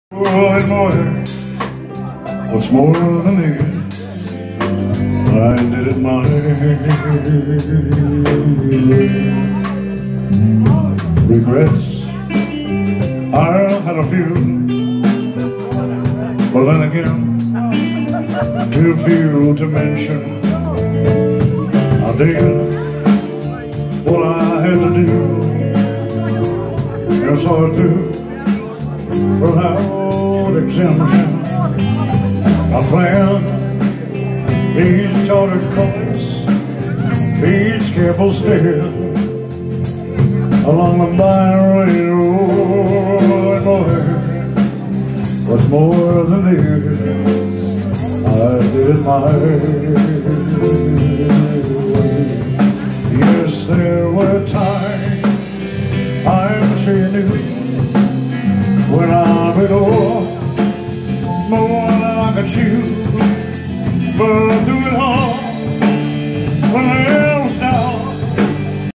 And more, what's more than this, I did it my regrets. I had a few, but then again, too few to mention. I did what I had to do, and saw it through without exemption. I planned each charted course, each careful step along the byway road. Boy, what's more than this, I did it my way. Yes, there were times I'm sure you knew when I'm at all more than I could chew.